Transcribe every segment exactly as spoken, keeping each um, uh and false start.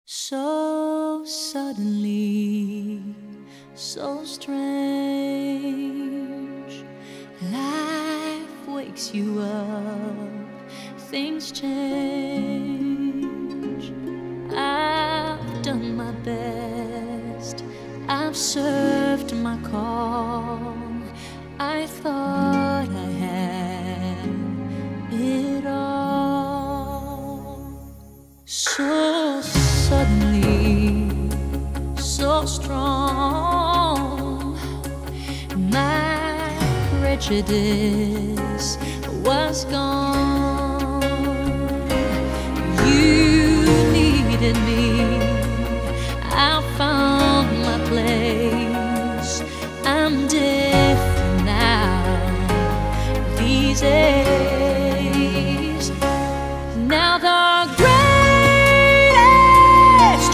So suddenly, so strange, life wakes you up, things change. I've done my best, I've served my call. I thought I had it all. So suddenly, so strong, my prejudice was gone. You needed me, I found my place. I'm different now these days. Now the greatest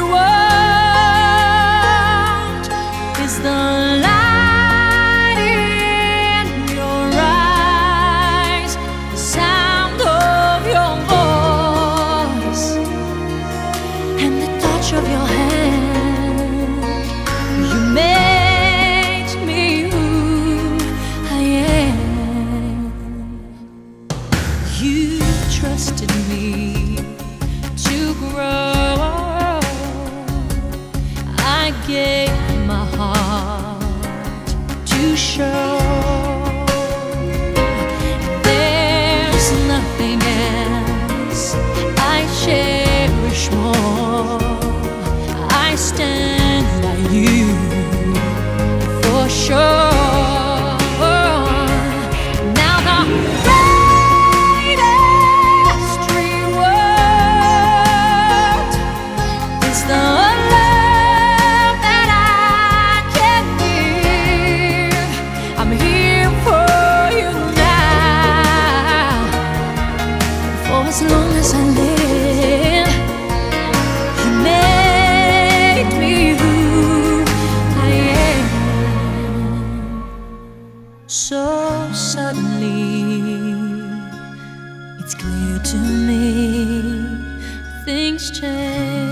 reward is the light in your eyes, the sound of your voice, and the touch of your hand. You made me who I am. You trusted me to grow. I gave my heart to show. There's nothing else I cherish more. I stand by you for sure. Now the greatest reward is the love that I can give. I'm here for you now, for as long as I live. You made me who I am. So suddenly, it's clear to me, things change.